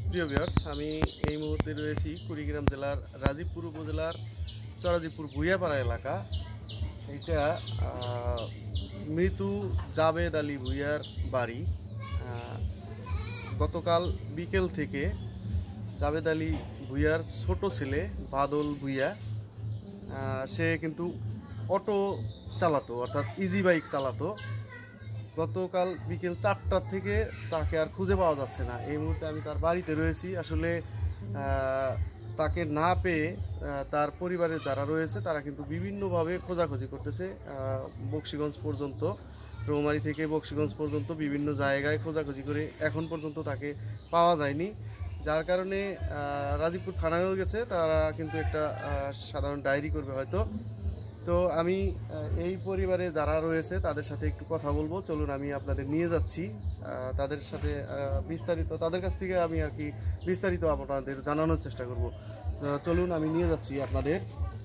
প্রিয় ভিউয়ার্স, আমি এই মুহূর্তে রয়েছি কুড়িগ্রাম জেলার রাজীবপুর উপজেলার চরাজিপুর ভুইয়াপাড়া এলাকা। এটা মৃত্যু জাবেদ আলী ভুইয়ার বাড়ি। গতকাল বিকেল থেকে জাবেদ আলী ভুইয়ার ছোট ছেলে বাদল ভুইয়া সে কিন্তু অটো চালাতো, অর্থাৎ ইজি বাইক চালাতো। গতকাল বিকেল 4টার থেকে তাকে আর খুঁজে পাওয়া যাচ্ছে না। এই মুহূর্তে আমি তার বাড়িতে রয়েছি। আসলে তাকে না পেয়ে তার পরিবারের যারা রয়েছে তারা কিন্তু বিভিন্নভাবে খোঁজাখুঁজি করতেছে। বকশীগঞ্জ পর্যন্ত, রৌমারী থেকে বকশীগঞ্জ পর্যন্ত বিভিন্ন জায়গায় খোঁজাখুঁজি করে এখন পর্যন্ত তাকে পাওয়া যায়নি। যার কারণে রাজীবপুর থানায়ও গেছে, তারা কিন্তু একটা সাধারণ ডায়েরি করবে হয়তো। তো আমি এই পরিবারে যারা রয়েছে তাদের সাথে একটু কথা বলবো। চলুন আমি আপনাদের নিয়ে যাচ্ছি তাদের সাথে বিস্তারিত, তাদের কাছ থেকে আমি আর কি বিস্তারিত আপনাদের জানানোর চেষ্টা করব। চলুন আমি নিয়ে যাচ্ছি আপনাদের।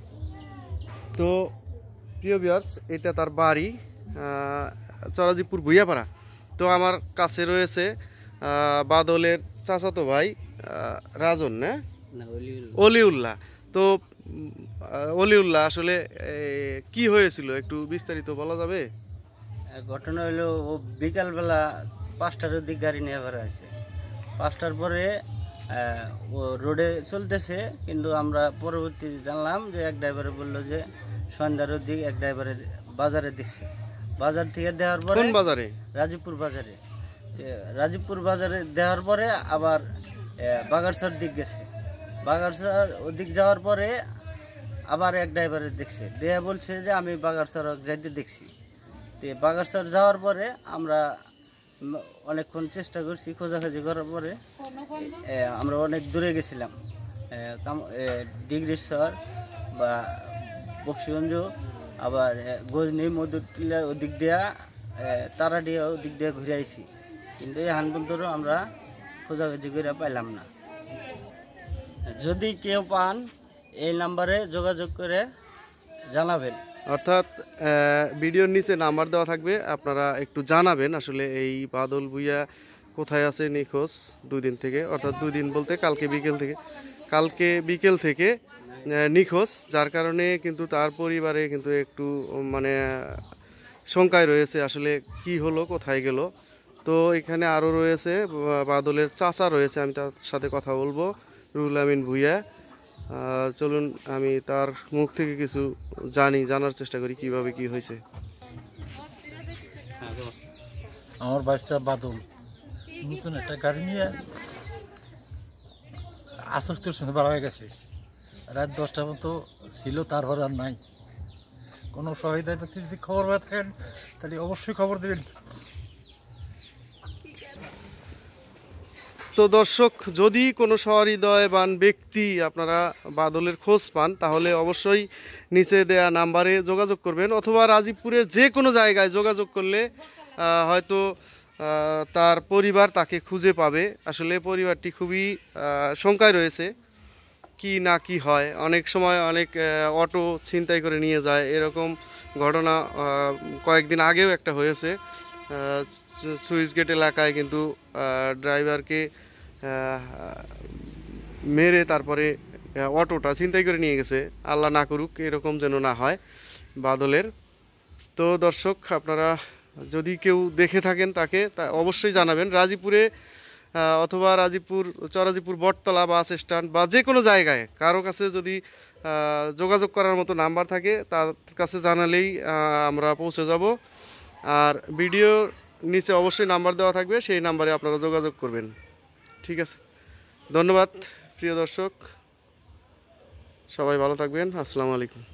তো প্রিয় ভিউয়ার্স, এটা তার বাড়ি চরাজিপুর ভুইয়াপাড়া। তো আমার কাছে রয়েছে বাদলের চাচাতো ভাই রাজন, না অলিউল্লাহ। তো অলিউল্লাহ, আসলে কি হয়েছিল একটু বিস্তারিত বলা যাবে? ঘটনা হলো, ও বিকালবেলা 5টার দিক গাড়ি নিয়ে বের আছে। 5টার পরে ও রোডে চলতেছে, কিন্তু আমরা পরবর্তী জানলাম যে এক ড্রাইভারে বললো যে সন্ধ্যার দিক এক ড্রাইভারে বাজারে দেখছে। বাজার থেকে দেওয়ার পরে, কোন বাজারে? রাজীবপুর বাজারে। রাজীবপুর বাজারে দেওয়ার পরে আবার বাগারচর দিক গেছে। বাগারচর ওদিক যাওয়ার পরে আবার এক ড্রাইভারে দেখছে, দেয়া বলছে যে আমি বাগারচর যাইতে দেখছি। তো বাগারচর যাওয়ার পরে আমরা অনেকক্ষণ চেষ্টা করছি, খোঁজাখুঁজি করার পরে আমরা অনেক দূরে গেছিলাম, ডিগ্রিশ্বর বা বকশীগঞ্জ, আবার গজনি, মধুটিলা ওদিক দিয়া, তারাডিয়া ওদিক দিয়ে ঘুরে আইছি, কিন্তু এই হানবন্তরও আমরা খোঁজাখুঁজি করে পাইলাম না। যদি কেউ পান এই নাম্বারে যোগাযোগ করে জানাবেন। অর্থাৎ ভিডিওর নিচে নাম্বার দেওয়া থাকবে, আপনারা একটু জানাবেন আসলে এই বাদল ভুইয়া কোথায় আছে নিখোঁজ 2 দিন থেকে, অর্থাৎ 2 দিন বলতে কালকে বিকেল থেকে নিখোঁজ। যার কারণে কিন্তু তার পরিবারে কিন্তু একটু মানে শঙ্কায় রয়েছে আসলে কি হলো, কোথায় গেল। তো এখানে আরও রয়েছে বাদলের চাচা রয়েছে, আমি তার সাথে কথা বলবো, রুহুল আমিন ভুইয়া। চলুন আমি তার মুখ থেকে কিছু জানার চেষ্টা করি কিভাবে কি হয়েছে। আমার বাচ্চা বাদল নতুন একটা গাড়ি নিয়ে আসক্তির সঙ্গে বার হয়ে গেছে। রাত 10টা মতো ছিল, তারপর আর নাই। কোনো সহায়তা ব্যক্তি যদি খবর পেয়ে থাকেন তাহলে অবশ্যই খবর দেবেন। তো দর্শক, যদি কোনো সহৃদয়বান ব্যক্তি আপনারা বাদলের খোঁজ পান তাহলে অবশ্যই নিচে দেয়া নাম্বারে যোগাযোগ করবেন, অথবা রাজীবপুরের যে কোনো জায়গায় যোগাযোগ করলে হয়তো তার পরিবার তাকে খুঁজে পাবে। আসলে পরিবারটি খুবই শঙ্কায় রয়েছে, কি না কি হয়। অনেক সময় অনেক অটো ছিনতাই করে নিয়ে যায়, এরকম ঘটনা কয়েকদিন আগেও একটা হয়েছে। সুইচ গেট এলাকায় কিন্তু ড্রাইভারকে মেরে তারপরে অটোটা ছিনতাই করে নিয়ে গেছে। আল্লাহ না করুক এরকম যেন না হয় বাদলের। তো দর্শক, আপনারা যদি কেউ দেখে থাকেন তাকে অবশ্যই জানাবেন। রাজীবপুরে অথবা চরাজিপুর বটতলা বাস স্ট্যান্ড বা যে কোনো জায়গায় কারো কাছে যদি যোগাযোগ করার মতো নাম্বার থাকে তার কাছে জানালেই আমরা পৌঁছে যাব। আর ভিডিও নিচে অবশ্যই নাম্বার দেওয়া থাকবে, সেই নাম্বারে আপনারা যোগাযোগ করবেন। ঠিক আছে, ধন্যবাদ প্রিয় দর্শক, সবাই ভালো থাকবেন। আসসালামু আলাইকুম।